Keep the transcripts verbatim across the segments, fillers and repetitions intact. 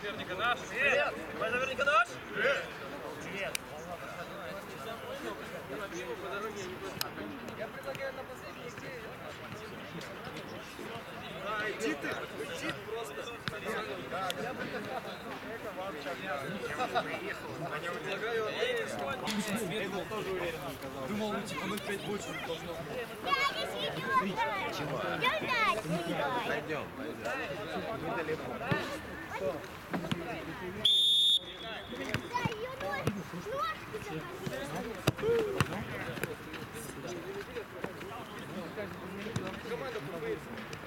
соперника наш. Привет! Твой соперника наш? Привет! Привет! Я предлагаю на последней игре. Да, иди ты, иди просто. Я бы это вообще приехал. Я предлагаю Светлый тоже уверен. Думал, типа, ну пять больше не должно быть. Чего? Пойдем, пойдем. Недалеко. Да, ее ножки Команда появится.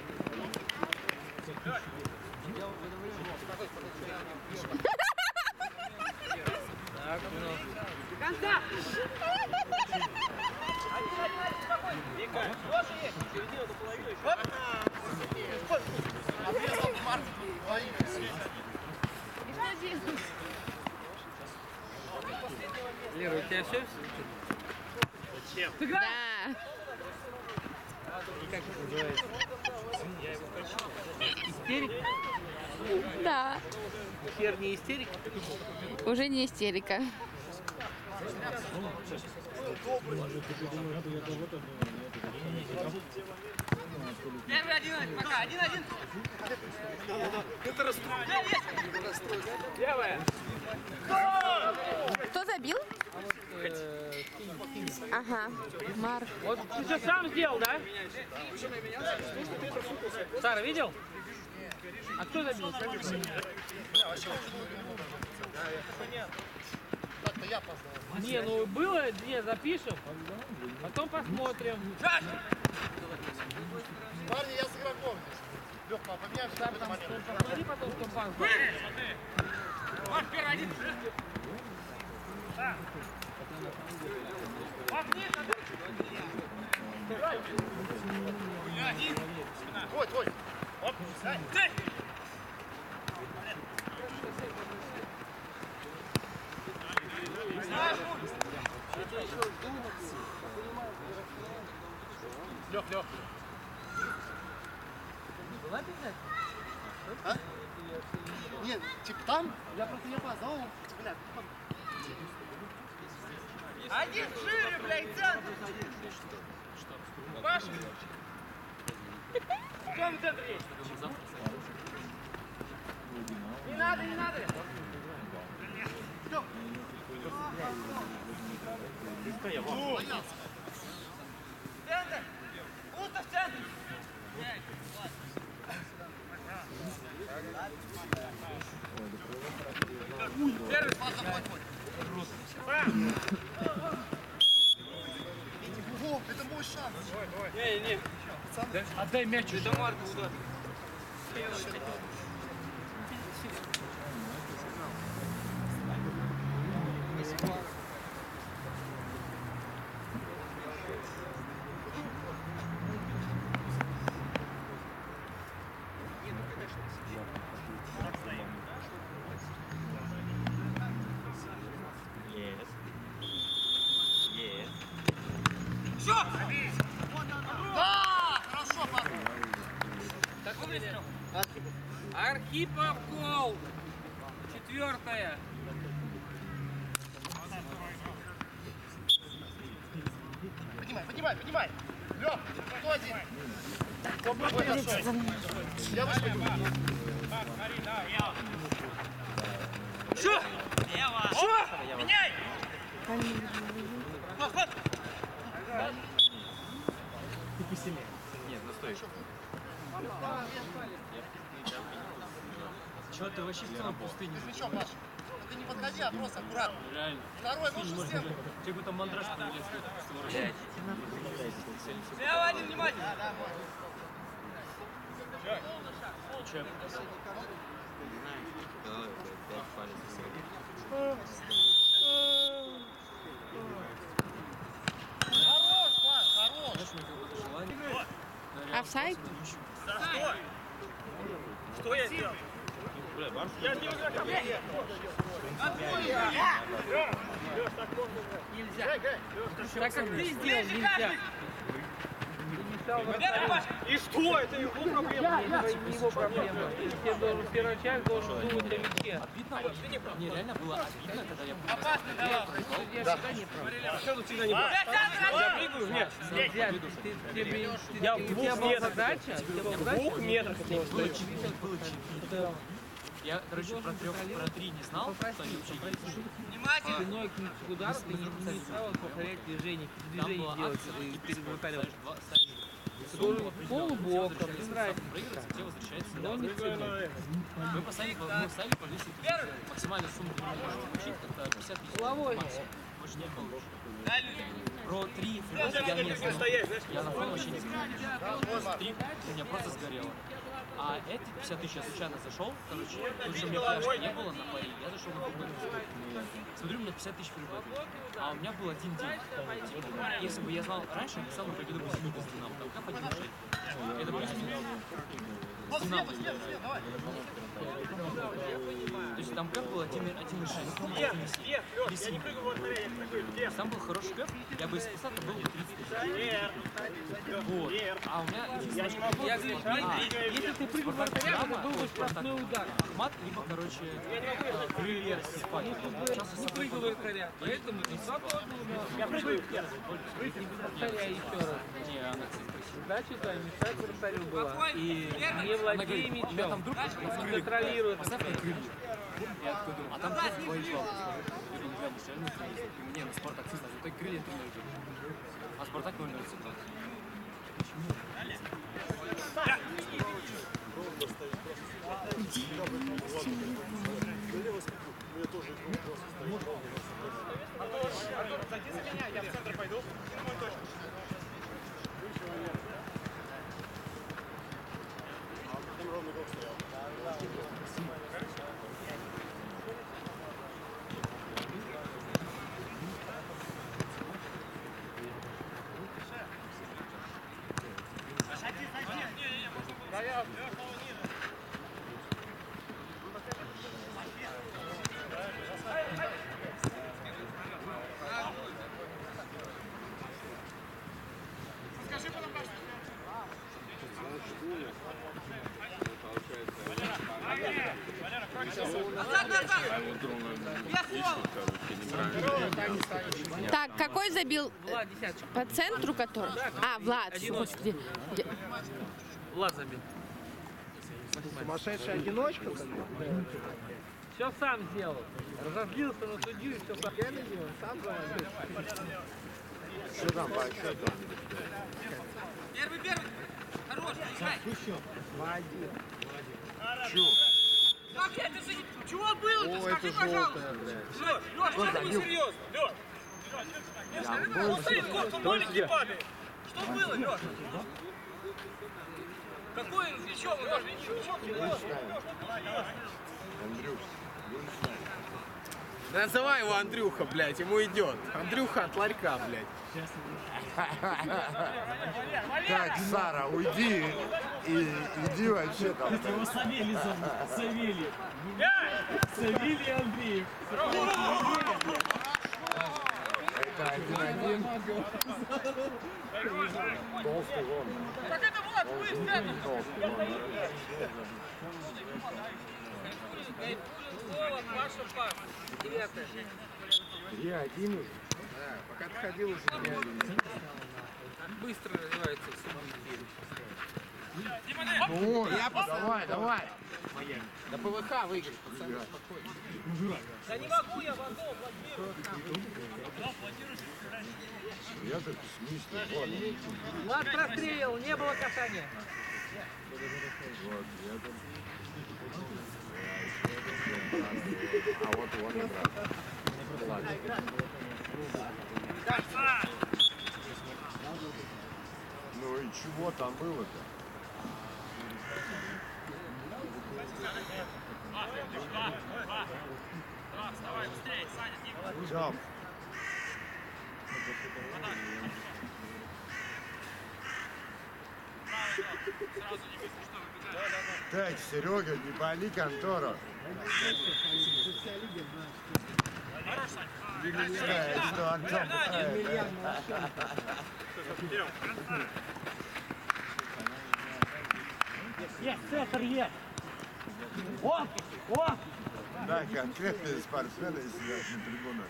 Так, ну. Конца! Вика, тоже есть. Середина до половины еще. Оп! Обрезал Марк. Лера, у тебя все? Зачем? Да. И как это называется? Я его хочу. Истерика? Да. Хер не истерика? Уже не истерика. Первый один, пока, один-один. Это расстроение. Левая. Кто забил? Ага, Марк. Вот ты все сам сделал, да? Сара, видел? А кто забил? Не, ну было, не, запишем, потом посмотрим. Парни, я с игроком здесь. Лёх, поменяемся в этот момент. Посмотри потом, кто пас. Ваш первый один. Твой, твой. Оп, дай. Лёх, Лёх. Была писать? А? Нет, типа там? Я просто не опоздал. Бля, Один шире, блядь, центр. Паша. Кто в центре есть? Не надо, не надо. Центр. Пусто в центре. Первый пас заходит. О, это мой шанс. Не, не. Отдай мяч. Это Марку удар. Yes. Yes. Все! Да! Хорошо, парни. Так умница. Архипов гол. Четвертая. Поднимай, поднимай, поднимай. Лёх, кто один? Ой, хорошо. Я вышел. Что? Что? Меняй! Ход, ход! Нет, ну стой. Чё ты вообще в целом пустыне? Мячом, Паш. Ты не подходи, а просто аккуратно. Реально. Второй лучше всем. Тебе бы там мандраж появился. Слева один, внимательно! Че? Пять палец. Хорош, Паш, хорош. Офсайд? Стой! Что я сделал? Я не игрока приехал. Нельзя. Так как ты сделал, нельзя. взял вратаря. И что? Это его проблема. Это не его проблема. Ты должен, первый человек должен думать о мяче. Обидно, мне реально было обидно, когда я был. Я всегда не прав. Что тут всегда не было? Я прыгаю? Нет. Нельзя. Ты, ты, ты, Я в у тебя двух была метрах. задача, у тебя была В задача, двух метрах от него Было стою. четыре, было четыре. Я, короче, про трех, про три не знал, что они вообще есть. спиной к к удару, ты не, не стал повторять движение, Там движение была делать акция, э, типа, перед вратарем. ставишь два, ставишь Ты сумму должен определенную, полубоком, где не возвращается, нравится. сам проигрывается, где возвращается. Но не спиной. Мы поставили, мы ставили по двести тысяч. Максимальную сумму, которую мы можем получить, это пятьдесят тысяч. Головой. Максимум. Больше не получишь. Про три фрибота я не знал. Я на фон вообще не знал. Три у меня просто сгорело. А эти пятьдесят тысяч я случайно зашел, короче, потому что у меня пляжа не было на паре, я зашел на футбол. Смотрю, у меня пятьдесят тысяч фрибота. А у меня был один день. Типа, если бы я знал раньше, я написал бы победу бы Зенита с Динамо. Там как один шесть. Это плюс-минус. Динамо. То есть там кэп был один и шесть. Без синего. Там был хороший кэп, я бы исписал, это был бы тридцать тысяч. Вот. А у меня... Я говорю, А, если ты прыгнул в вратаря, то ты думаешь штрафной удар. Ахмат, либо, короче, э, крылья спать. Сейчас Не прыгнул в вратаря, поэтому не свободно. Я прыгаю первый. Повторяй еще раз. Не, она, кстати, красивая. Задача твоя мешать вратарю была. И Не она владей говорит, у меня мячом. там друг Не контролирует. поставь мне крылья. Я такой думаю, а там просто твои жалобы. Я думаю, бля, может, реально крылья? Мне на Спартак ставят, вот так крылья три ноль. А Спартак ноль ноль всегда. Зайди за меня, я в центр пойду. Прямой точно. Так, какой забил? Влад, десяточка. По центру который? А, Влад. Господи. Я- Влад забил. Сумасшедшая одиночка? Все сам сделал. Разозлился на судью и все сам. Сам говорит. Что там по счету? Первый, первый. Хорош, играй. два-один. Как это же? Чего было? О, Скажи, это пожалуйста. желтая, блядь. Лёш, Лёш, что ты несерьезно? Лёш. Он стоит, вот, он маленький падает. Что было, Лёш? Какой мячом? Он даже не мячом не был. Называй его Андрюха, блядь, ему идет. Андрюха от ларька, блядь. Так, Сара, уйди и иди вообще там. Его Савелий зовут. Савелий. Савелий Андреев. Это один-один. Толстый вон. Так это Влад, вы в центр. Толстый вон. Голос, ваша пас. Девятая. Три-один уже. Да, пока ты ходил уже три-один. Быстро развивается в событии. Ну, я давай, давай. Да ПВХ выиграть, пацаны, спокойно. Да не могу я в одном, Я так в смысле, вот. Влад прострелил, не было касания. Вот, я там. А вот он играет. Ну и чего там было-то? Все. Так, Серега, не пали контору. Да, что Антон пытается. Есть, центр есть. О! О! Да, конкретные спортсмены сидят на трибунах.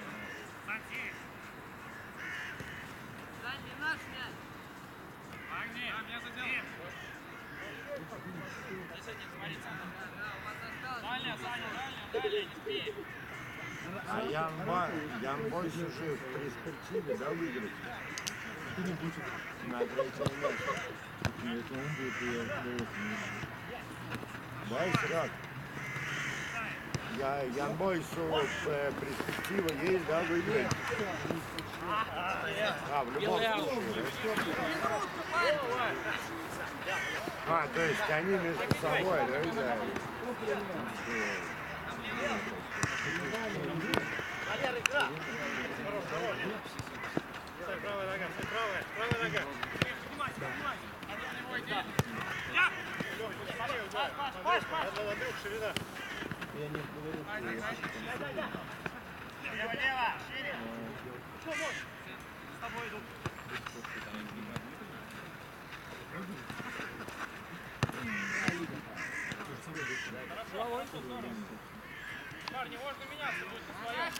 А Янбой, Янбой уже в перспективе, да, выиграть? На третьем месте. Это он будет. Да, Исрак? Я, Янбой, перспектива есть, да, выиграть? А, в любом случае. А, то есть они между собой, да, играют? Правая нога, правая, правая нога. Андрюх, ширина. Лево, лево, шире. Что можешь? С тобой иду. Парни, можно меняться, будет по своему.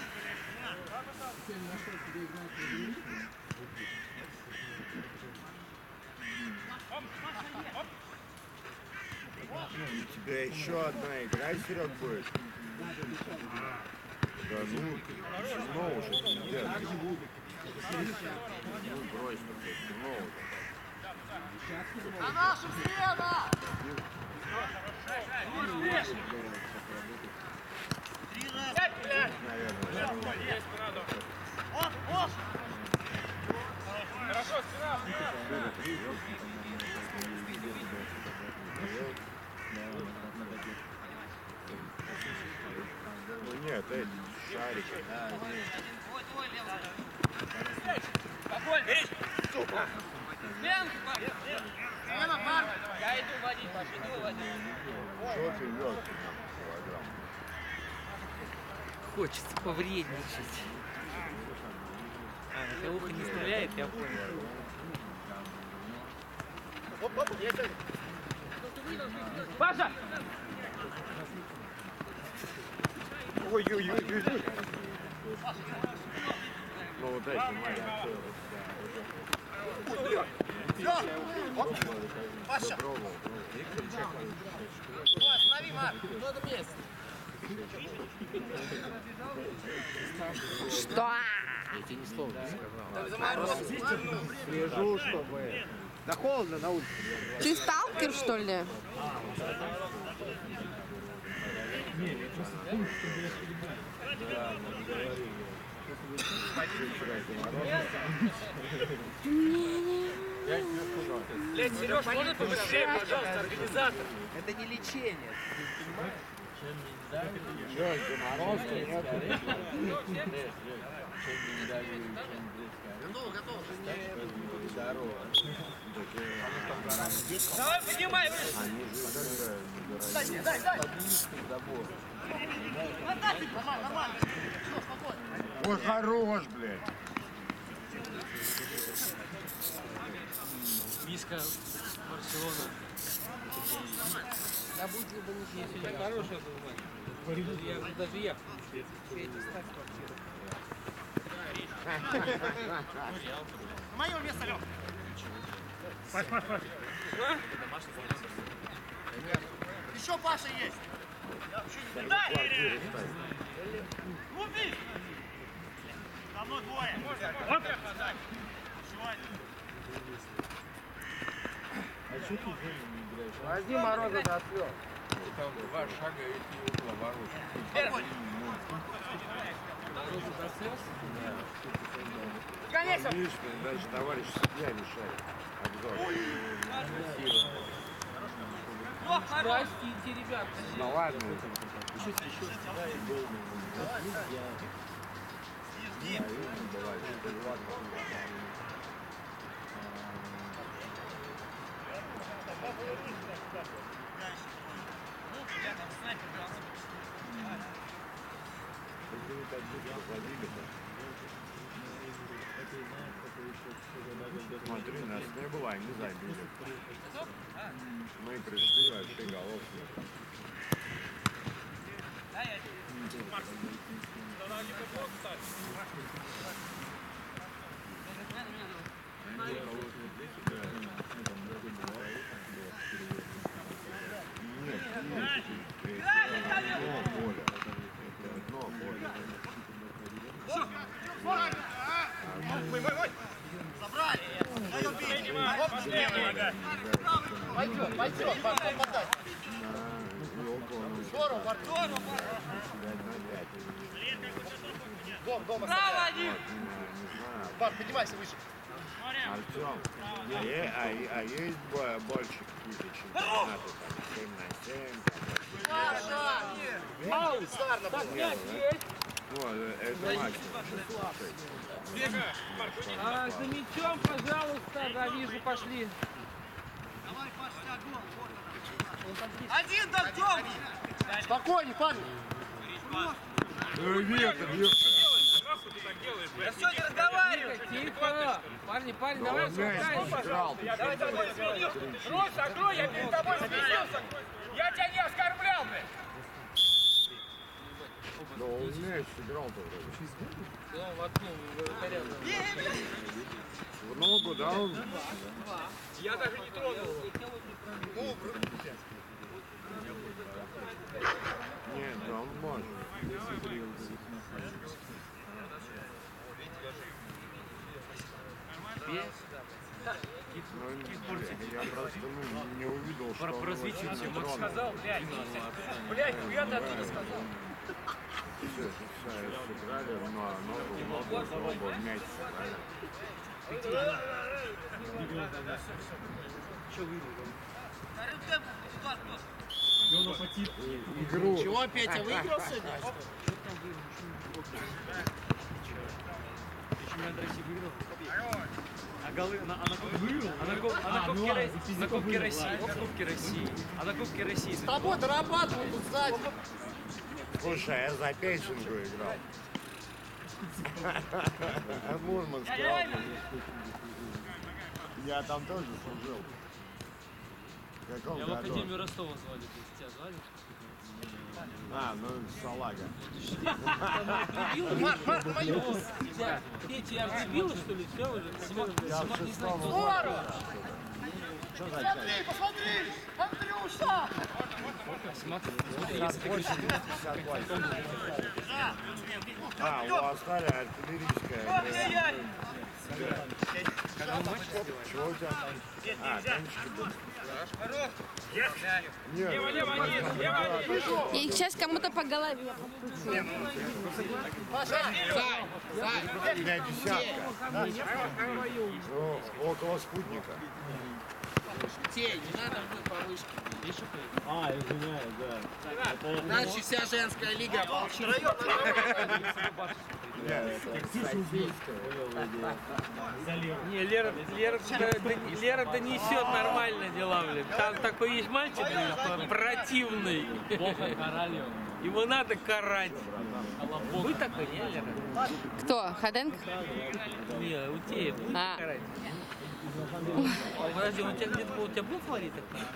У тебя еще одна игра, Серег, будет? Да ну, темно уже, пиздец. Ну, брось, темно уже. На нашу слева! Три раза! Есть, правда. Оп, оп! Хорошо, спина! Ну нет, эти шарики. Твой, твой, левый. Какой? Бери! Сука! Я иду водить, Паша, иду водить. Что ты вез? Килограмм. Хочется повредничать. А, это ухо не стреляет, я понял. Оп, оп, есть. Паша! Ой-ой-ой-ой. Ну вот эти мои. Паша! Останови, Марк! Надо место. Что? Я тебе ни слова не сказал. Слежу, чтобы... Да холодно на улице. Ты сталкер, что ли? Блядь, Сереж, можно побыстрее, пожалуйста, организатор? Это не лечение. Что, заморозка, нет? Готово, готово. Здорово. Давай, поднимай, выше! Они же Дай, дай, дай! Нормально, нормально. Все, спокойно. ой, хорош, блядь. Миска Барселона. Да будет либо ничего. Это хорошая задумка. Я даже я. На мое место, Лёв. Паш, Паш, Паш. Еще Паша есть. Дай! Лупи! Давно двое. Вот. Возьми Мороза до слез. Там два шага и ты около ворот. Морозу до слез? Конечно. Видишь, дальше товарищ судья решает обзор. Простите, ребят. Ну ладно. Смотри, нас не было, они забили. Мы пришли, вообще голов нет. Пойдет, пойдет, потом подай. Здорово, Артур. Дом, дома. Браво, один. Бар, поднимайся выше. Артем, а, е- а, е- а есть бо- больше какие-то чемпионаты, там, семь на семь? Саша! Ау, Сар, например. Ну, это максимум шесть шесть. А, за мячом, пожалуйста, да, вижу, пошли. Один там дом! Спокойней, парни. Ветер, ветер. Да все, не разговаривай! Тихо. Парни, парни, Да давай, он мяч спускай. сыграл. Давай, давай, сменил! Русь, открой, я перед тобой смеялся! Я тебя не оскорблял, блядь! Да он мяч сыграл-то вроде. Да, воткнул вратаря. В ногу, да, он? Я даже не тронул. Нет, да он может. Ну, я просто ну, не увидел, что он его сильно тронул. Сказал, блядь, блядь, я ты оттуда сказал. Все, все, сыграли, но ногу в ногу, оба в мяч сыграли. Игру. Чего, Петя, выиграл сегодня? А голы на, а на Кубке выиграл? А на, Куб- а на Кубке России? На Кубке России. На Кубке России. А на Кубке России. С тобой дорабатывают тут сзади. Слушай, я за Печенгу играл. Мурманск. Я там тоже служил. В каком Я в году? Академию Ростова звали, то есть тебя звали? А, ну Салага. Петя, я прибила, что ли? Все уже? Я в шестом. Что за Смотри, посмотри! Андрюша! А, у Асталя артиллерийская. Чего у тебя? А, танчики были. Нет, Я сейчас кому-то по голове. у меня десятка. Ну, около спутника. Тень, не надо будет повышки. А, извиняюсь, да. Дальше вся женская лига молчит. Нет, Не, Лера, Лера, да- да- Лера донесет нормально дела, блин. Там такой есть мальчик, блин, противный. Его надо карать. Вы такой, не, Лера? Кто? Ходенко? Не, у тебя будет А. карать. Подожди, у тебя где-то у тебя был фаворит?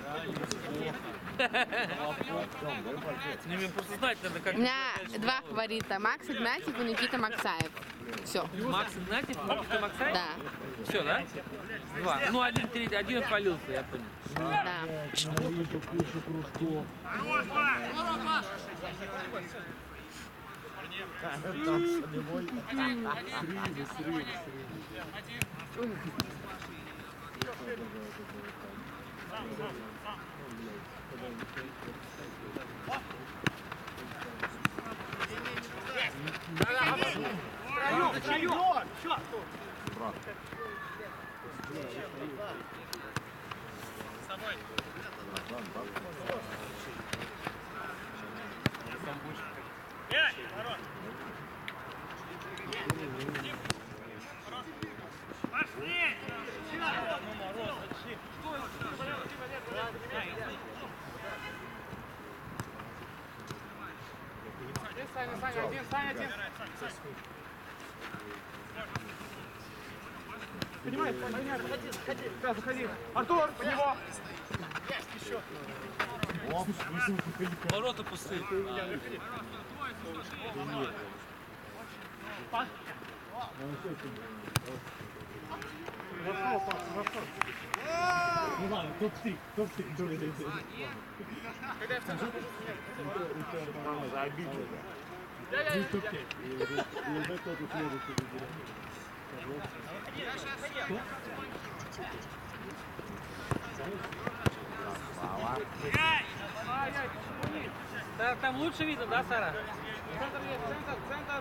Не, мне просто знать надо, как... У меня два фаворита. Макс Игнатьев и Никита Максаев. Все. Макс Игнатьев, Никита Максаев? Да. Все, да? Два. Ну, один, третий, один отвалился, я понял. Да. Вижу кучу кружков. там солевой. Срывы, срывы, срывы. Саня, Саня, один, Саня, один. Понимай, понимай, заходи, заходи. Да, заходи. Артур, по него. Есть еще. Ворота пустые. Ну ладно, топ-три, топ-три. Мама за обиду. Ну топ-пять. И уже тот и следующий выберет. Да, там лучше видно, да, Сара? Центр есть, центр, центр.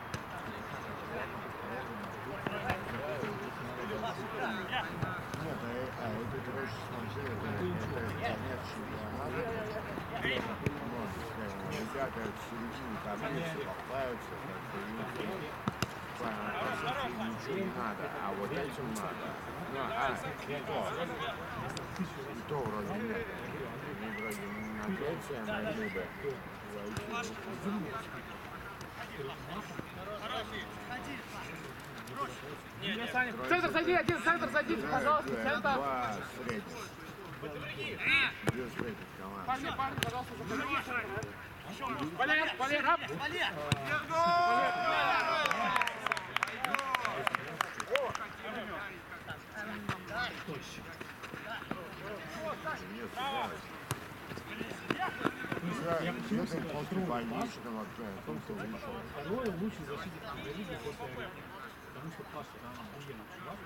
Нет, а, а это, короче, смотри, это, это конец чемпионата. Вот, скажем, ребята в середине таблицы попаются, как-то не по сути, ничего не надо, а вот этим надо. Ну, а, и то. И то вроде нет. Ну, вроде на третье могли бы войти. Центр, зайди, один центр, зайдите, пожалуйста, центр. Два средних. Две средних команды. Парни, парни, пожалуйста, заходите в центр. Валер, Валер, раб. Валер. Я после больничного вышел. Второй лучший защитник лиги после Орехова. Потому что Паша там охуенно чувак.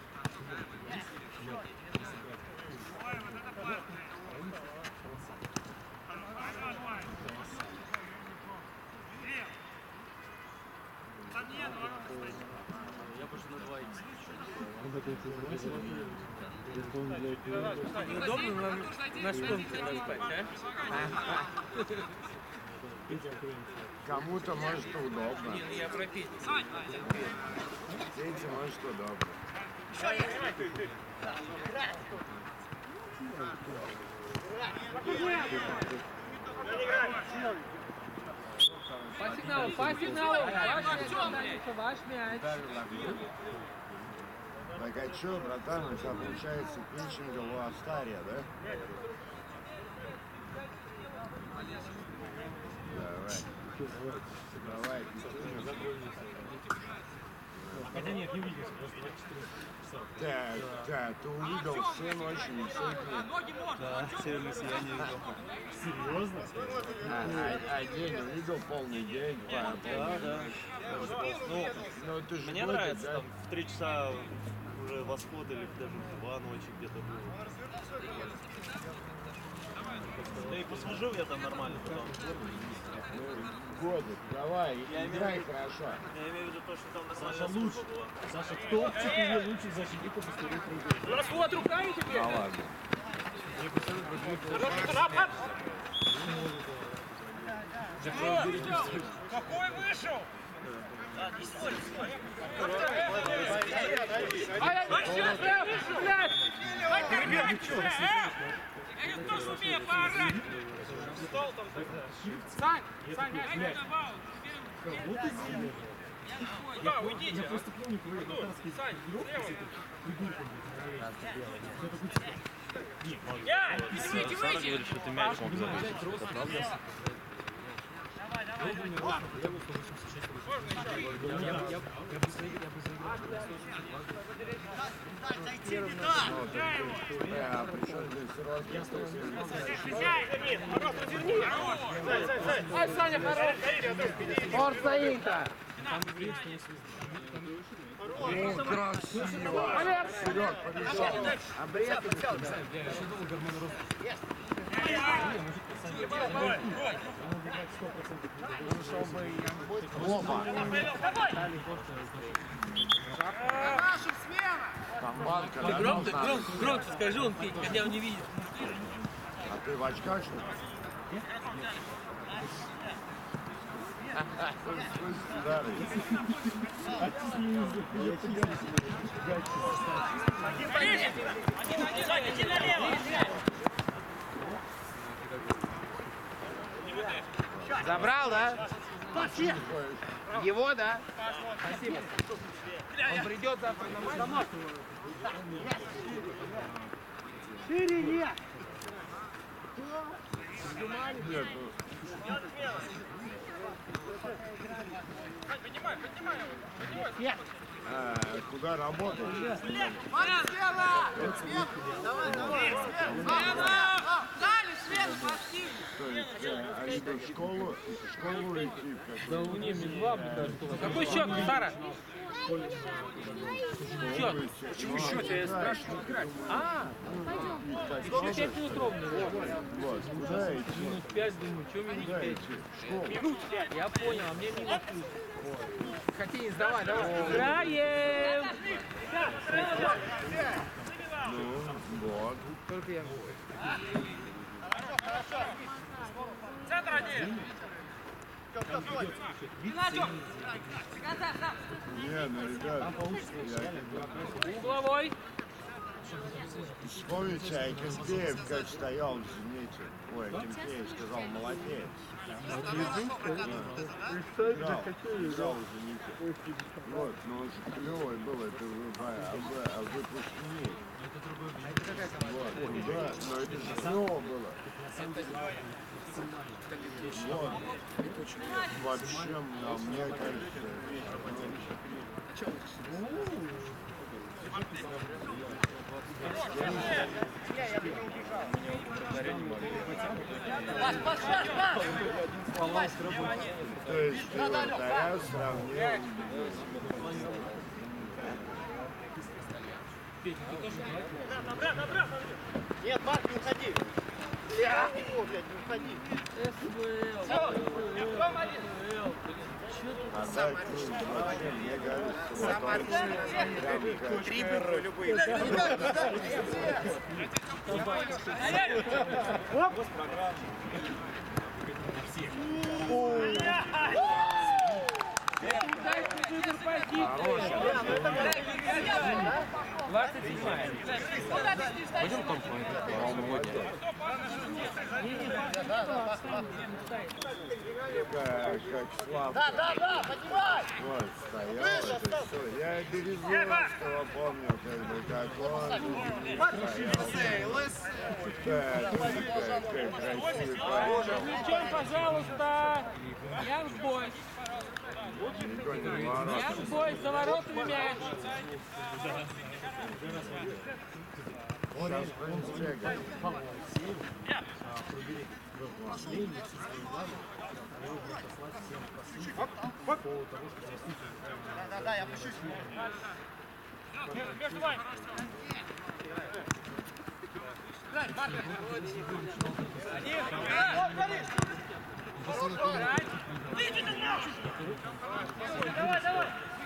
Я больше на два икс. Неудобно на, на шконке нажать, а? Кому-то может удобно. Не, ну я про Петю. Пете может удобно. По сигналу, по сигналу. Ваш мяч, ваш мяч. Так а чё, братан, у тебя получается питчинг у Астария, да? Давай. Давай, питчинг. Хотя нет, не увиделся, просто я четыре часа. Так, так, ты увидел все ночи и все дни. Да, северное сияние видел. Серьезно? А, а, а день увидел полный день? Да, да. Ну, ну, ты же мне будет, нравится, да? там в три часа уже восход или даже в два ночи где-то было. Да и послужил я там нормально потом. Годик, давай, Я играй имею в виду- хорошо. Я имею в виду то, что там на Саша самом деле лучше. сколько было. Саша в топ-четыре лучших защитников истории футбола. Расход руками теперь. Да ладно. Какой вышел? Кто сумеет поорать? Стол там. Сань, Сань, мяч. Вот и зимний. Да, уйдите. Я просто помню, когда я татарский Сань, игрок слева. с этой фигуркой белой. Я такой типа... Я, извините, Сара выйди. говорит, что ты мяч мог забыть. Это правда? А при чем здесь рост? Ай, Саня, хорош. Форца Инта. О, красиво! Вперед, побежал! Оба! Там банка, да, Громко, должна? громко, громко скажи, он Петь, хотя он не видит. А ты в очках, что ли? Старый. Иди налево. Забрал, да? Его, да? Спасибо. Он придет завтра на матч. Шире нет! Нет, Поднимай, поднимай его. Нет! а, куда работаешь? Макс, слева! Давай, давай! Слева! Дали, слева, пошли! То есть, э, они в школу, в школу идти? Да у них не два, какой счет, Сара? Счет? Почему счет? Я спрашиваю. А, сколько пять минут ровно? Вот, куда идти? Минут пять, думаю, что минут Куда пять? идти? В школу. Минут пять. Я понял, а мне минут плюс. Хоккеист, давай, давай. Играем! Ну, вот. Только я. Центр один. Не, ну, ребят, я Угловой. Вспомните, а Кенкеев как стоял в «Зените». Ой, Кенкеев сказал, молодец. Играл, играл в «Зените». Вот, но он же клевый был, это вы, а вы, а выпускник. Вот, да, но это же клево было. Вот. Вообще, а мне кажется, Пас, пас, пас, пас! то есть вратаря сравнил. Нет, Марк, не уходи! Я его, блядь, не уходи! А так, ну, вообще, мне кажется, Три буквы любые. двадцать седьмая. Пойдем там по как, как слабо. Да, да, да, поднимай! Вот, стоял, это все. Я Березовского помню, как бы, как он стоял. Да, тоже как, как красивый парень. Мячом, пожалуйста. Янг Бойс. Никто не ворот. Янг Бойс, за воротами мяч. Сейчас он сбегает. Да, да, да, я пущусь. Между вами. Давай, давай.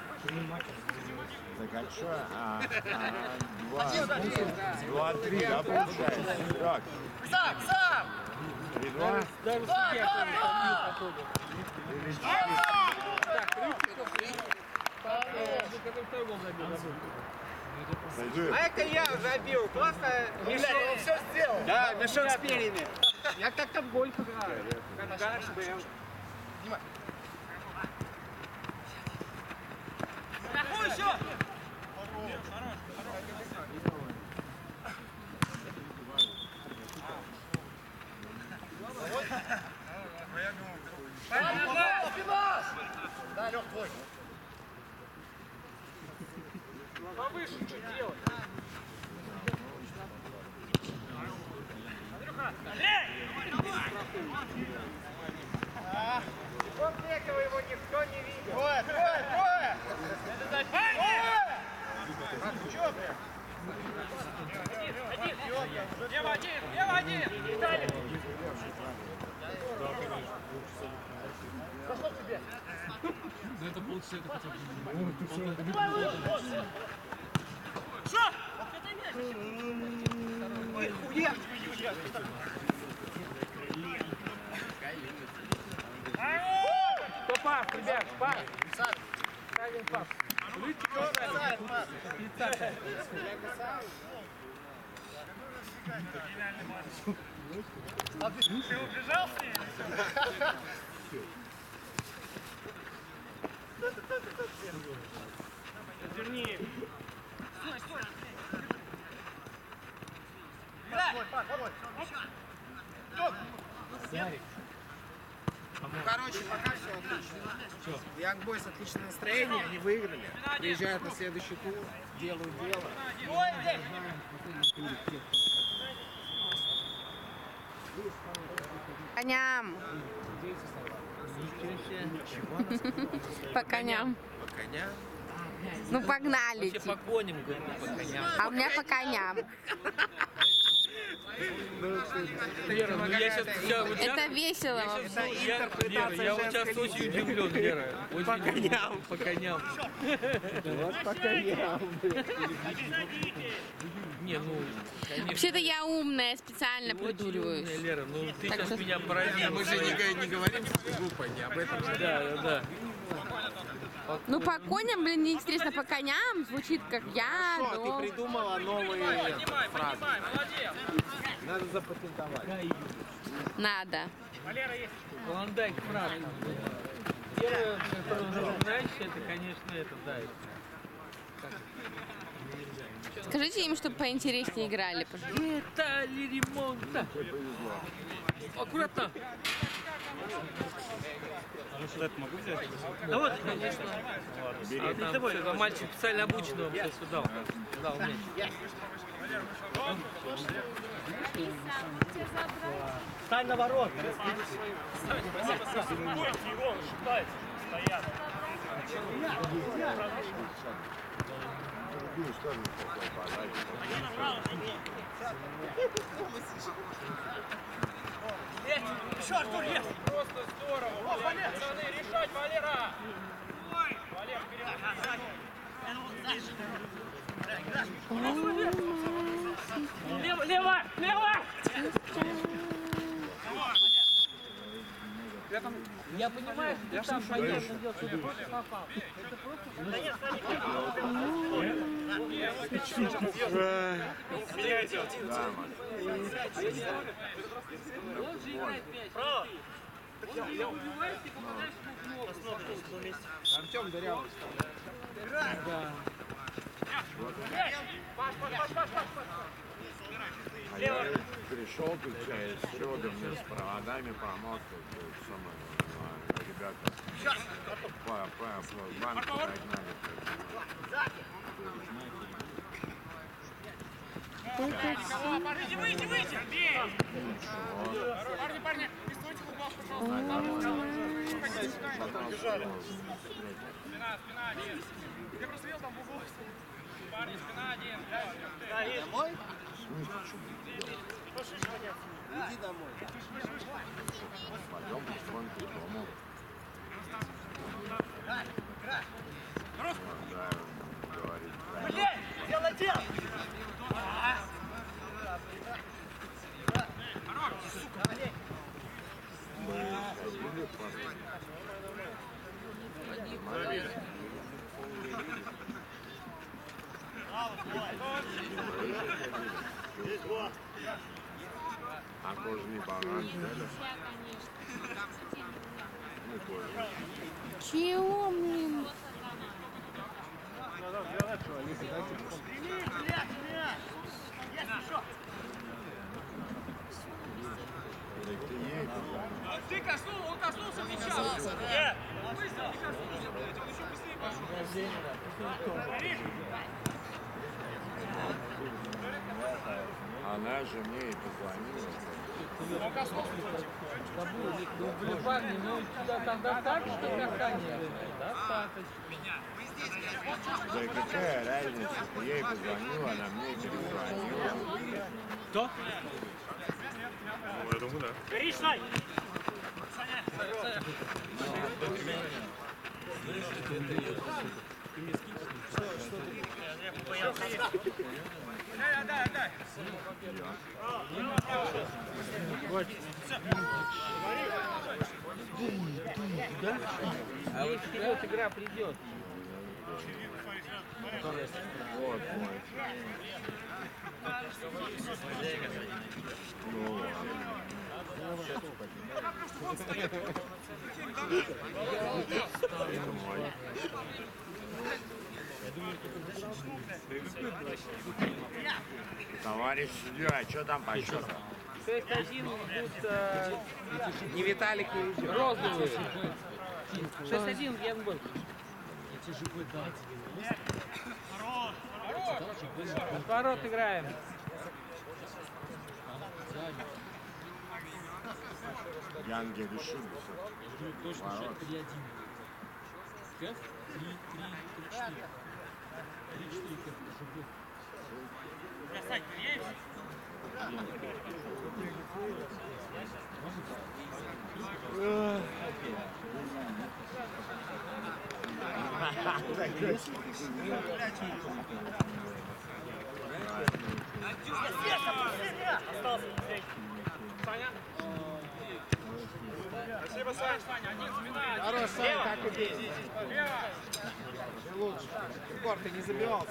Так а что? А, а, два, два-три, да, получается? Так, Сам, сам! три-два? Даже Да, судья да, да! Или четыре? так, Рычиков. Который второй гол забил. Пойду. А это я забил. Просто Блядь, он все сделал! да, мешок с перьями. Я как там гольф играю. Когда был. Какой еще? Финал, финал! Да, Лёх, твой. Повыше чуть делай. После этого его никто не видел. Трое, трое, трое! Это дать трое! Чё, блядь? Один, лево один, лево один! Виталий! Пошел к тебе! За это полчаса это хотя бы. Что? Ой, хуя! Кто пас, ребят, пас. Ставим пас. Рычиков ставим. тридцатая. Ты убежал с ней? короче, пока все отлично. Young Boys отличное настроение, они выиграли. Приезжают на следующий тур, делают дело. Коням. По коням. По коням? Ну погнали. Вообще по коням, говорю, по коням. А у меня по коням. Лера, ну я сейчас... Я, вот Это сейчас- весело я вообще. щас- я- Лера, я вот сейчас очень удивлен, Лера. Очень по коням. По коням. Вот по коням, Не, ну, конечно. Вообще-то я умная, специально Ты очень придуриваюсь. умная, Лера, ну ты Так сейчас что- меня поразила. Мы же не, не говорим с группой, не об этом. Да, да, да. Ну по коням, блин, мне интересно, по коням звучит как я, Что, ты дом. придумала новые фразы? Надо запатентовать. Надо. Клондайк фраг. Первое, что знаешь, это, конечно, это, да. Скажите им, чтобы поинтереснее играли, пожалуйста. Детали ремонта. Аккуратно. Это могу взять? Да вот, конечно. А там всё, мальчик специально обученный вам сейчас сюда. Дал мяч. Стань на ворот. Другую сторону такой подачи. Еще, Артур, есть! Просто здорово! О, Валер! Пацаны, решать, Валера! Валер, вперед! Лево, лево! Лево! Я понимаю, что ты там понятно дело, что ты просто попал. Это Он же играет мяч. Право! Он ее убивает, ты попадаешь в ногу. Артем дырявый. Да. А я пришел тут через стрёгом с проводами помог, тут самое, ребята, по, по, по банку прогнали. Выйди, выйди, выйди! Парни, парни, не стойте в углах, пожалуйста. Спина, спина один. Я просто видел там в углу. Парни, спина один. Домой? Иди домой. Пойдем потихоньку дома. Да, говорит, Блин, дело дело! а кожный банан взяли? Ну, кожный. Чего, блин? Так ты едешь, да? Ты коснулся, он коснулся мяча! Нет! Быстро не коснулся, блядь, он еще быстрее пошел. Она же мне и позвонила. Он коснулся. Ну, блин, парни, ну тебя там достаточно касания? Достаточно. Да какая разница? Я ей позвонила, она мне перезвонила. Кто? Ну, я думаю, да. Горишь, Сань! Дай, дай, дай! А вот вперед игра придет. Вот мой. Ну ладно. Это мой. Товарищ судья, а что там по счету? шесть один идут э, не Виталик и розовые. шесть один Янбой. Ворот играем. Янги решили. Точно, три один. Кэф? три три четыре. три четыре Кэф, чтобы... Спасибо, Сань. Хорош, Сань, так и есть. Лучше. Егор, ты не забивался.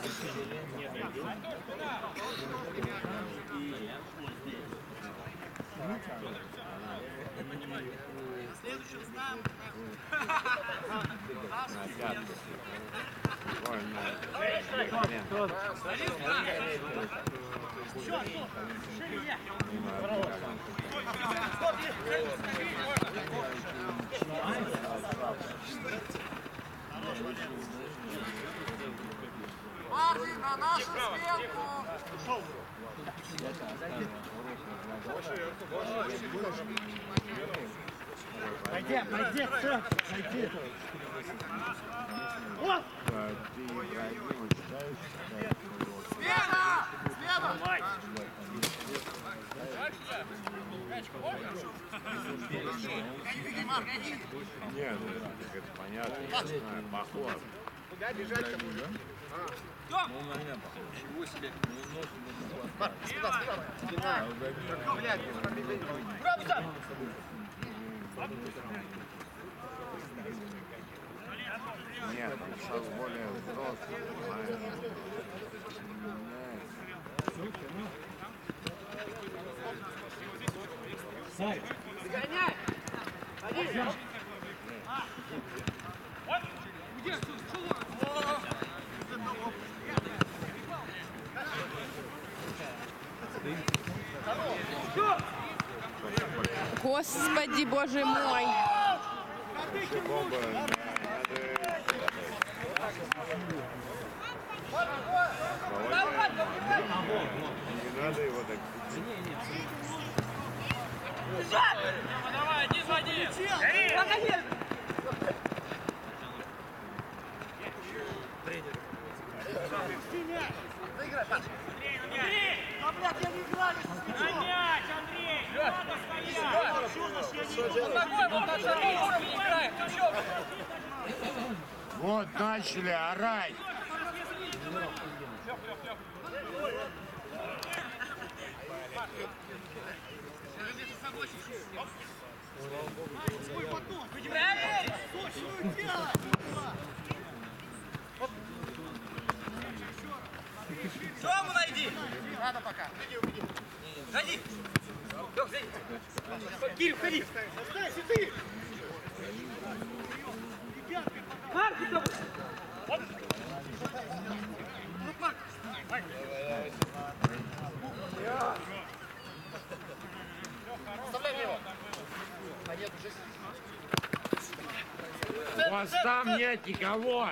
Парни, на нашу сменку! Пойди, пойди, все, пойди. Вот! Ты Ибрагима читаешь? Смена! Смена! Нет, ну так это понятно, я знаю, похож. Куда бежать-то будем? Ну, на меня похож. Чего себе? Марк, сюда, сюда. Спина. Блядь, Браво! Нет, он сейчас более взрослый, понимаешь? Сай! Загоняй! Ходи! Господи, боже мой. Не надо его так. Давай, один в один. Выиграй, Паш! А, блядь, я не играю! Гонять, Андрей! Надо стоять! Вот начали орать. Тему найди! Надо пока. Зайди! Лёх, зайди! Кирилл, ходи! Оставайся ты! Марк, ты там! Ну, Марк! Оставляй его! А нет, уже... У вас там нет никого.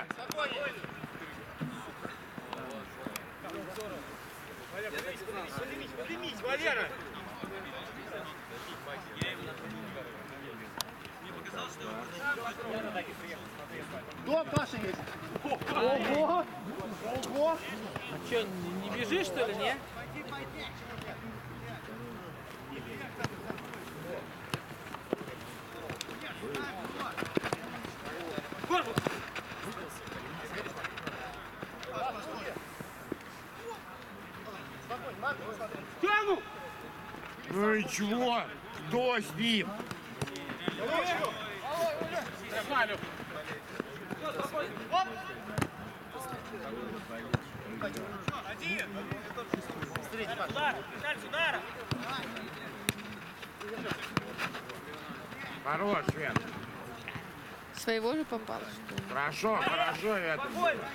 Поднимись, Валера! Дом Паша есть. Ого! Ого! А что, не, не бежишь, что ли, не? Тяну! Ну и чего? Кто с ним? Один! Удар! Дальше удара! Хорош, Свет. Своего же попал, что ли? Хорошо, хорошо, это.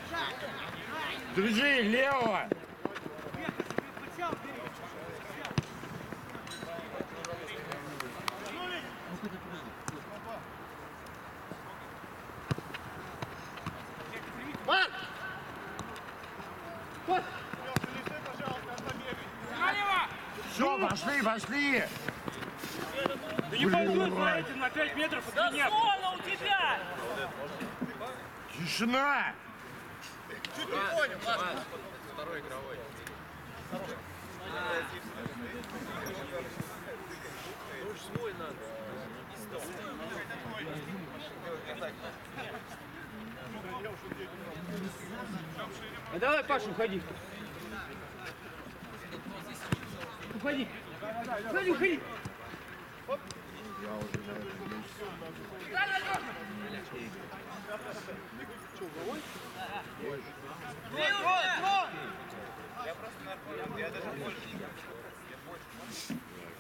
Держи, лево. Пошли! Да не пойдут за этим на пять метров от меня. Зона у тебя! Тишина! Чуть не понял, ладно. Второй игровой. Свой надо. А давай, Паша, уходи. Уходи. Уходи, уходи. Я уже на этом месте. Я просто наркотик, я даже больше. Я больше.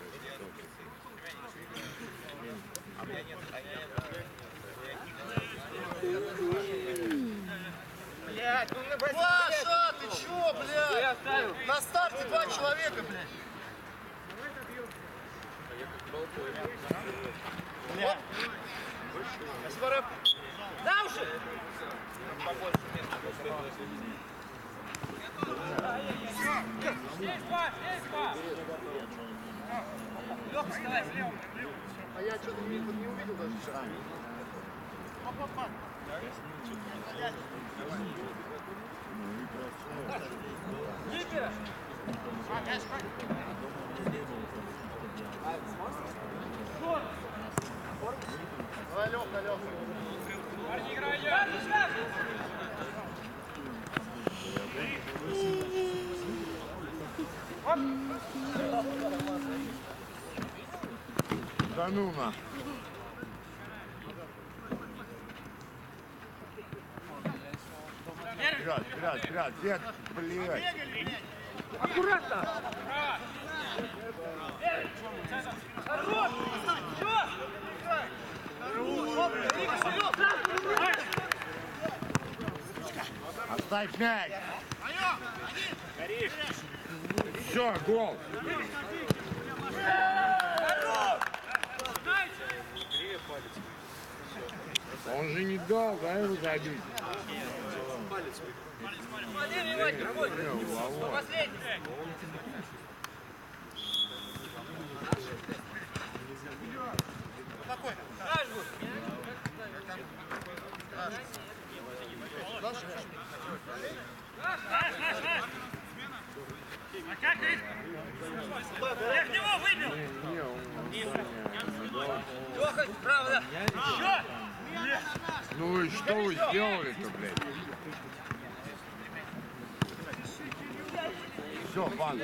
А у меня нет, а я Блядь, ну на Паша, ты чё, блядь? На старте два человека, блядь. Блядь. Спасибо, рэп. Да уже! А я что-то не увидел даже. Давай, Лёха, Лёха. Парни, играй, Да ну на. Вперед, вперед, вперед, вперед, блядь. Аккуратно! Оставь мяч. Все, гол. Он же не дал, да, его забить? Спокойно. А как ты? Я в него выбил! Не, он не дал. Лёха, правда! Еще! Ну вы что вы сделали-то, блядь? Все, пан.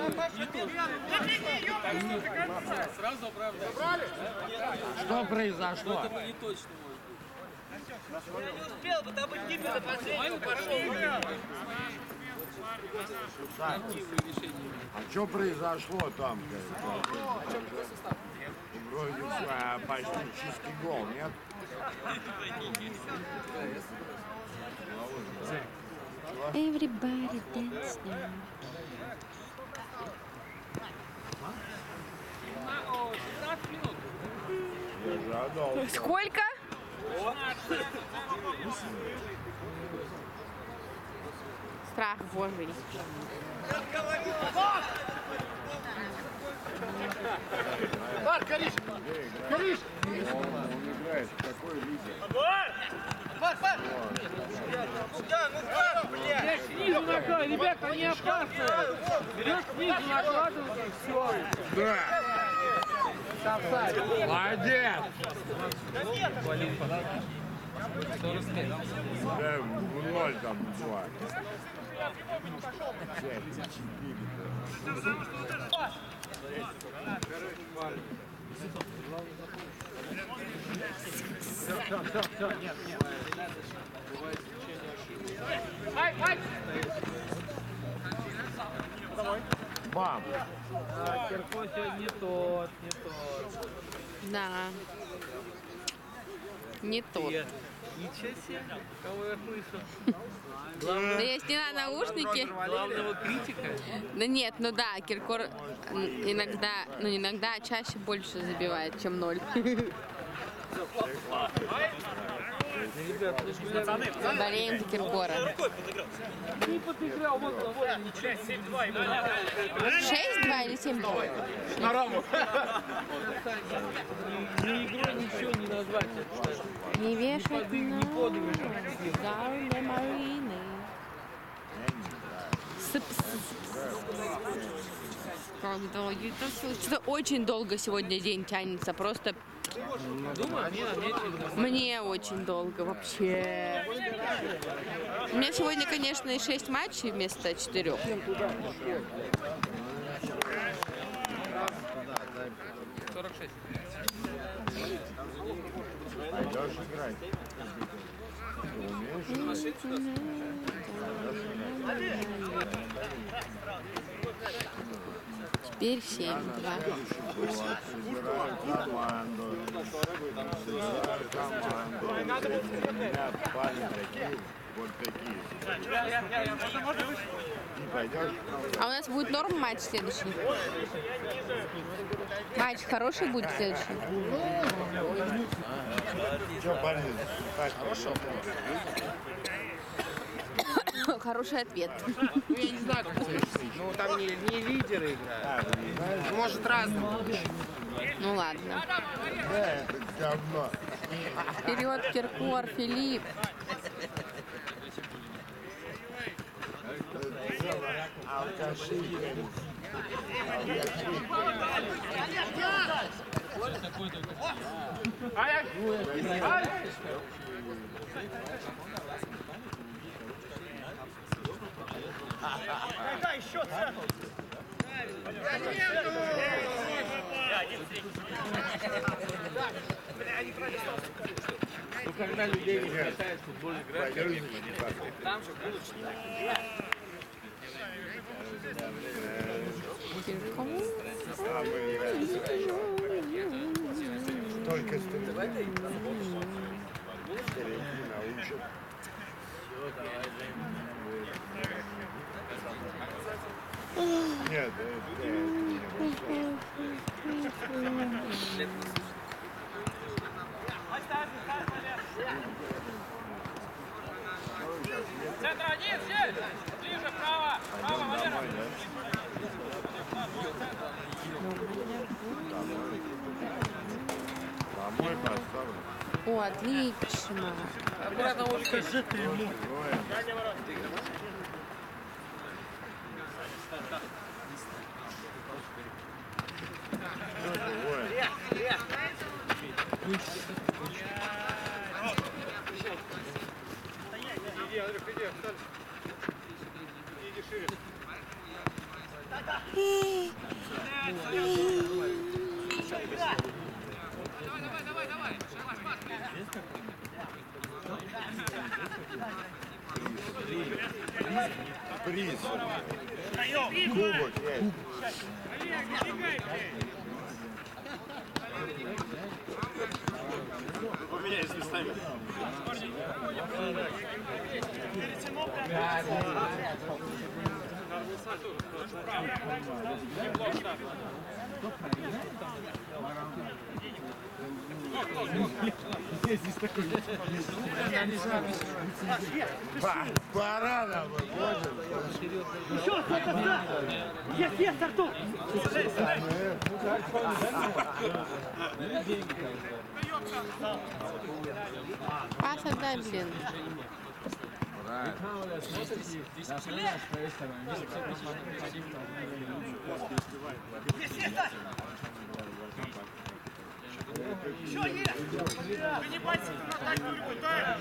Сразу правда. Что произошло? Это не точно может быть. Не успел, потому что Кипер до последнего пошел. Так, а что произошло там? Вроде а, почти чистый гол, нет? Everybody dance now. Я же отдал. Сколько? Страх божий. Марк, горишь! Горишь! Он, он играет в такой лиге. Марк, Марк! Да, ну как, блядь! Берешь снизу накладывай, ребята, не опасно. Берешь снизу накладывай и все. Да! Молодец! Да, в ноль там два. Пять, четыре. Все, все, все, нет, нет. Бывает исключение ошибок. Ай, ай! Бам! А, Кирко сегодня не тот, не тот. Да. Не тот. Ничего себе, кого я слышу? Да я сняла наушники. Главного критика? Да нет, ну да, Киркор иногда, ну не иногда, а чаще больше забивает, чем ноль. Ребят, Пацаны, пацаны. Болеем за Киркора. Рукой подыграл. не подыграл, вот он, вот он, ничего. семь-два ему. шесть-два или семь-два? На раму. Ни игрой ничего не назвать. Не вешать Не на подыгрыш. ударные Марины. Сып-сып. Как долго? Это всё- Что-то очень долго сегодня день тянется. Просто Думаю, они наметили. мне очень долго вообще. У меня сегодня, конечно, и шесть матчей вместо четырех. сорок шесть. Пойдешь играть? Ты умеешь? Теперь семь-два. Собираю команду. Собираю команду. У меня парни такие, вот такие. Не пойдешь? А у нас будет норм матч следующий? Матч хороший будет следующий? Что, парни, так хорошо? Хороший ответ. Ну, я не знаю, как это. Ну, там не, не лидеры играют. Ну, может, разные. Ну ладно. Да, это говно. Вперед, Киркор, Филипп. Алкаши. Какая еще цена? Ну, когда людей не хватает в футбол играть, Там же Только стрелять. Стрелять научат. Нет, это Центр один, все! Ближе, вправо! Вправо, Валера! Домой поставлю. О, отлично. обратно вот скажи ты ему. Иди, Андрюх, иди, встань. Иди шире. Давай, давай, давай. Приз. Кубок есть. Поменяйся местами. Па- Пора нам выходим. Есть, есть, Артур! Пас отдай, блин. Еще есть! Ты не пальцы, ты на тачку пытаешь!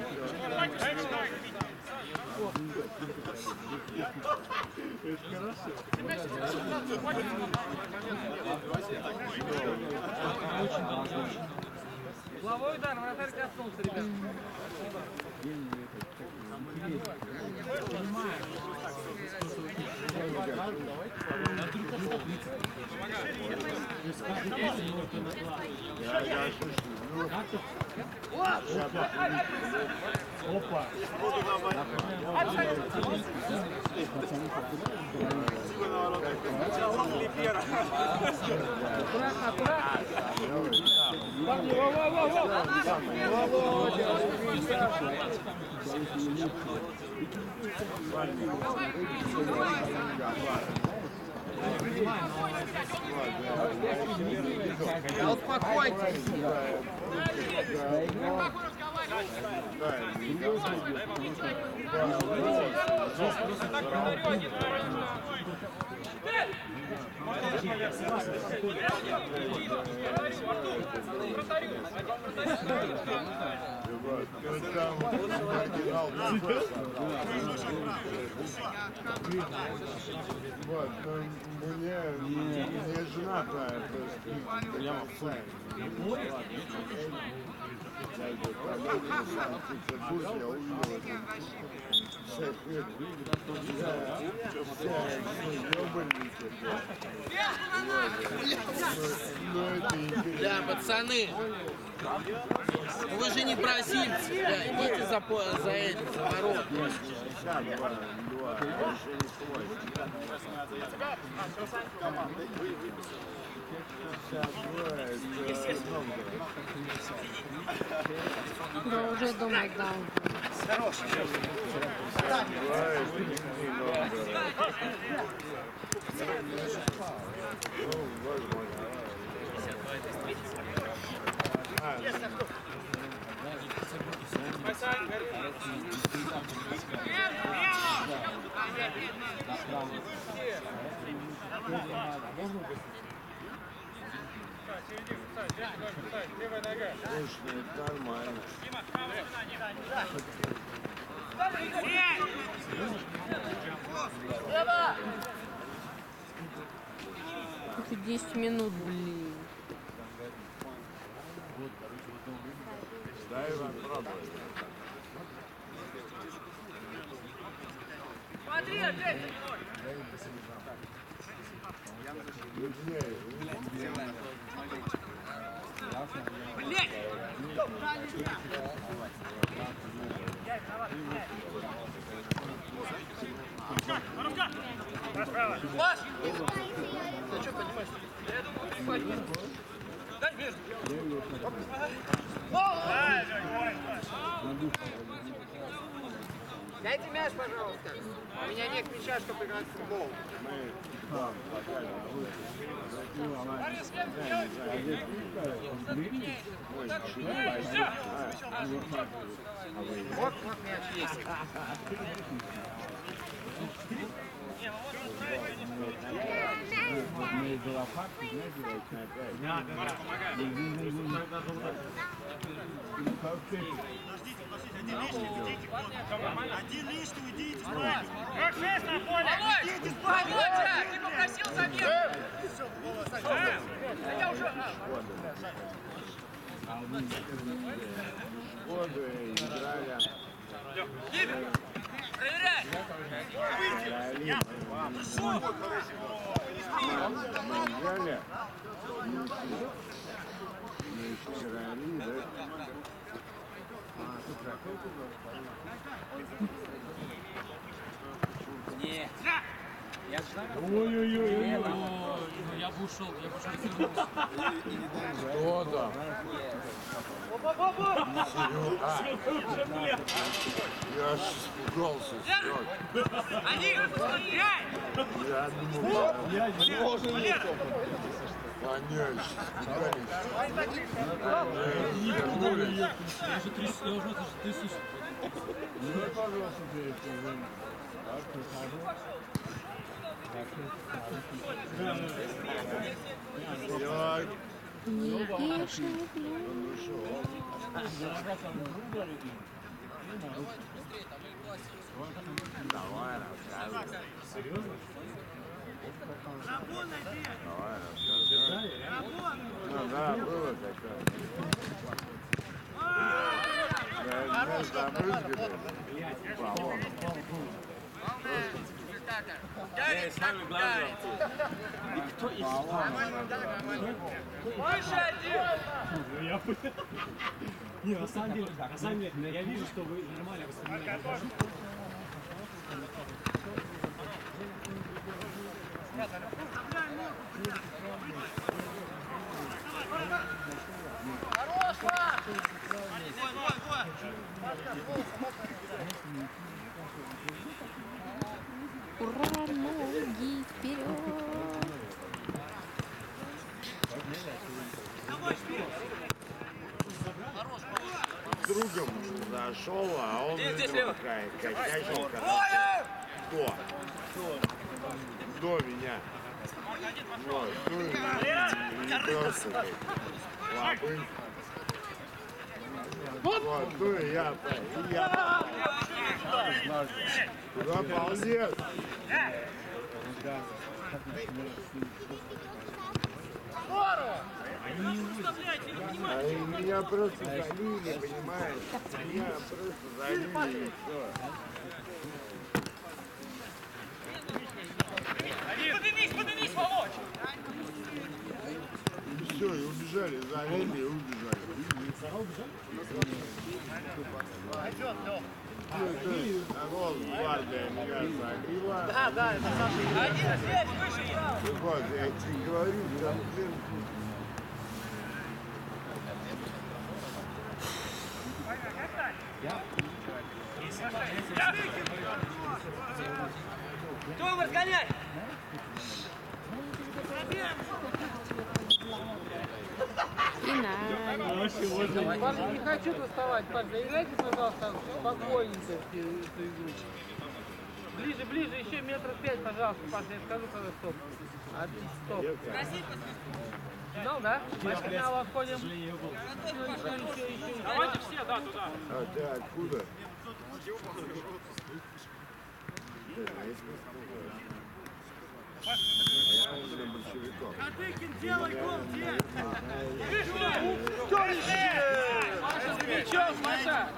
Головой удар, вратарь коснулся, ребят. Я, я слушаю. Ну, Опа! Аккуратно, аккуратно! Парни, во, во, во, во! Володя, Да успокойтесь. Вот, мне, мне жена прямо в я увидел всех Да, пацаны, вы же не бразильцы, да, идите за, по- за этим, за ворот. Да, уже думаю, да. Хороший. Нормально. Это десять минут, блин. Дай вам пробовать. Смотри, опять! Блять! Паш! Ты что понимаешь? Я думаю, дай между. Дайте мяч, пожалуйста. У меня нет мяча, чтобы играть в футбол. Вот, вот мяч есть. Один лишний, уйдите, справа. Как шесть на поле! Идите, справа! Володя, ты попросил замену! Я уже... Воду играли. Кибер! Проверяй! Выйди! Маньяля. Не. Я знаю. Ой-ой-ой. Я бы ушел, я бы ушел. Что там? Я аж испугался. Один! Пять! Я думал, Я не должен понять. Я уже тряс, я уже трясусь. Ну, пожалуйста, ты Я... Не ешь, не пью. Давай, рассказывай. Серьезно? Давай, рассказывай. Ну да, было такое. Я не забрызгали. Баллоном. Эй, с нами главное. Никто их выше один! Я понял. Не, на самом деле, да, на самом деле, я вижу, что вы нормально воспринимаете. Хорош, Маш! Ура, ноги вперед! С другом зашел, а он такая косячил, кто? До меня. Вот, ну и просто так. Лапы. Вот, ну и я, и я. Куда ползет? Они меня просто залили, понимаешь? Меня просто залили, и все. Поднимись, поднимись, Володь! И все, и убежали, залили и убежали. Пойдет, Лёх. Народ, гвардия меня залила. Да, да, это Саша. Один здесь, выше, право. Вот, я тебе говорю, там сверху. Кто разгоняй? Финаль. Паша, не хочу доставать. Паша, заиграйте, пожалуйста, спокойненько эту игру. Ближе, ближе, еще метров пять, пожалуйста, Паша, я скажу, когда стоп. Один, стоп. Финал, да? Мы к финалу отходим. Еще, еще, еще, еще. Давайте все, да, туда. А ты откуда? Я уже большевиков. Кадыкин, делай гол, где? Паша, с мячом, Паша.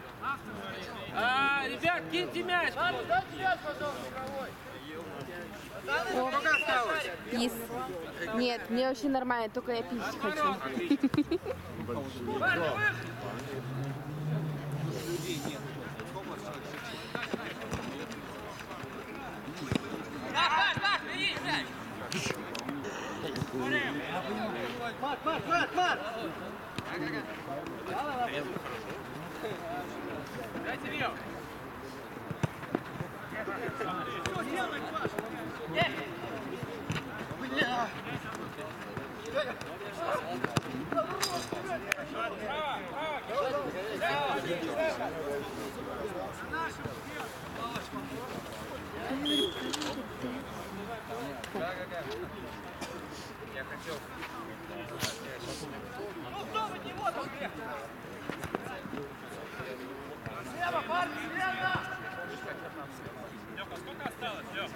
А, ребят, киньте мяч. Дайте мяч, пожалуйста, игровой. Сколько осталось? Пис. Нет, мне вообще нормально, только я писать хочу. Большевиков. Мат, мат, мат, мат! Дайте Рио. Что делать, Паш? Бля! Я хотел. Ну кто вы, не вот он где? Слева, парни, слева! Лёха, сколько осталось, Лёха?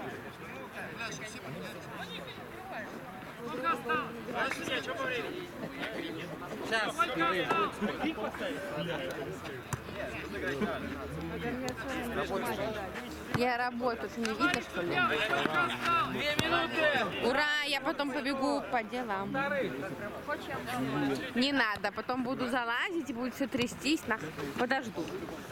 Сколько осталось? Дальше, что по времени? Сейчас, перерыв. Я работаю, ты не видишь, что ли? Две минуты! Ура, я потом побегу по делам. Не надо, потом буду залазить и будет все трястись. На... Подожду.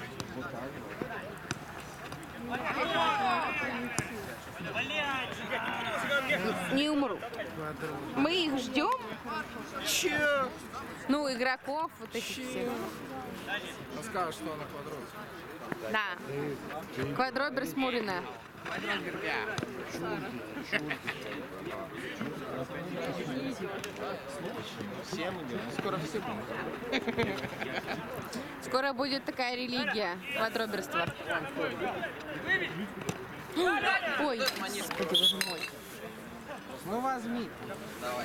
Не умру. Мы их ждем. Че? Ну, игроков, вот этих всех. Он скажет, что она квадробер. Да. Квадробер с Мурина. Скоро все будут. Скоро будет такая религия квадроберства. Ой, господи, боже мой. Ну возьми. Давай.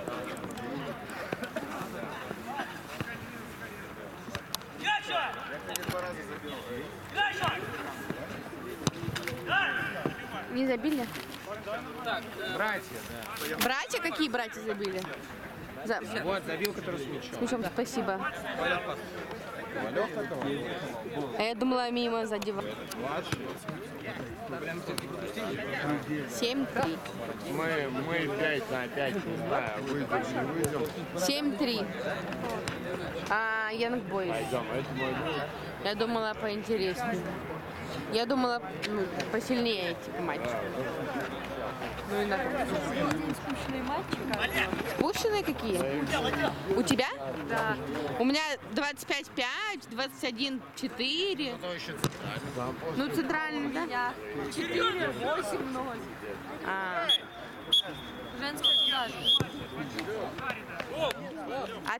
Не забили? Братья, да. Братья? Какие братья забили? За... Вот, забил, который с мячом. С мячом, спасибо. А я думала, мимо задевал. Младший. семь-три. Мы, мы пять на пять, не знаю, выйдем, не выйдем. семь-три. А Янг Бойс. Пойдем, это мой друг. Я думала поинтереснее. Я думала, ну, посильнее типа матч. Ну и надо. Скучные матчи, как Спущенные какие? У тебя? Да. У меня двадцать пять пять, двадцать один четыре. Ну, центральный, да? четыре, восемь, ноль. А. Женская даже. А